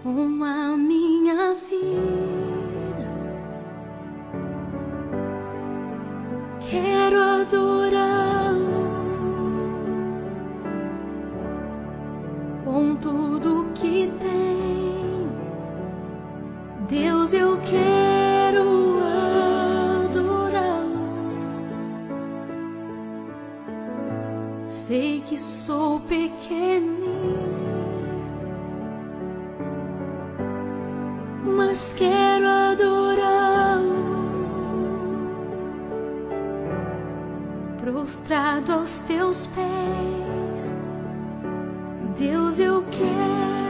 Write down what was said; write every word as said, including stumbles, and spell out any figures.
com a minha vida. Quero adorá-lo com tudo que tenho. Deus, eu quero adorá-lo. Sei que sou pequenino, mas quero adorá-lo, prostrado aos teus pés. Deus, eu quero